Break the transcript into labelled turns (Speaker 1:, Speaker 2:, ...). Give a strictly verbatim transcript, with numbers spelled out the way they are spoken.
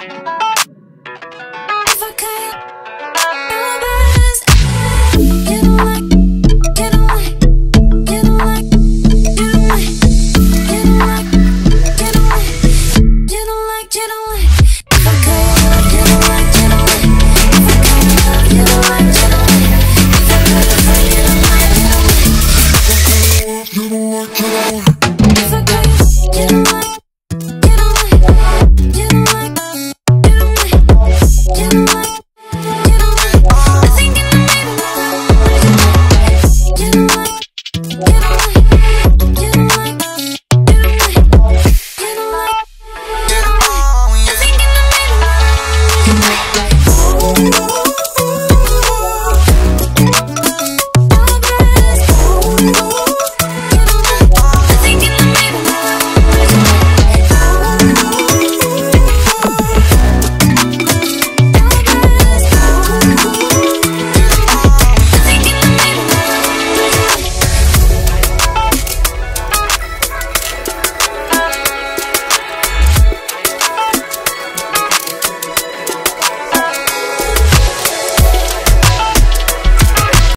Speaker 1: If I could, you don't like, you don't like, you don't like, you don't like, you don't like, you don't like, you don't like, you don't like. If I could, you don't like, you don't like. If I could, you don't like, you don't like. If I could, you don't like, you don't like. If I could, you don't like, you don't like.